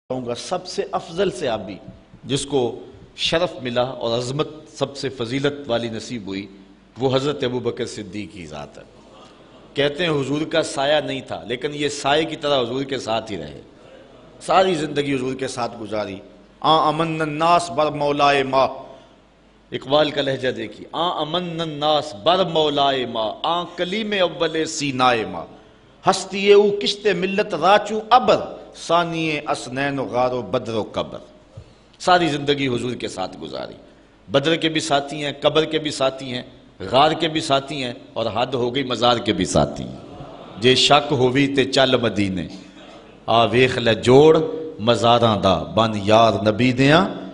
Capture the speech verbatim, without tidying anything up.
कहूँगा सबसे अफजल से आप भी जिसको शरफ मिला और अजमत सबसे फजीलत वाली नसीब हुई वो हज़रत अबू बकर सिद्दीक़ की ज़ात है। कहते हैं हुजूर का साया नहीं था, लेकिन ये साये की तरह हुजूर के साथ ही रहे, सारी ज़िंदगी हुजूर के साथ गुजारी। आ अमन नास बर मौलाए माँ, इकबाल का लहजा देखिए। आ अमन नास बर मौलाए माँ, आ कलीम अव्वल सीनाए माँ, हस्तिये ऊ किश्ते मिल्लत राचू अबर, सानिये असनैन गारो बद्र कबर। सारी जिंदगी हुजूर के साथ गुजारी। बद्र के भी साथी हैं, कबर के भी साथी हैं, गार के भी साथी हैं, और हद हो गई मजार के भी साथी हैं। जे शक होवी ते चल मदीने, आ वेख ले जोड़ मजारां दा बन यार नबी दियां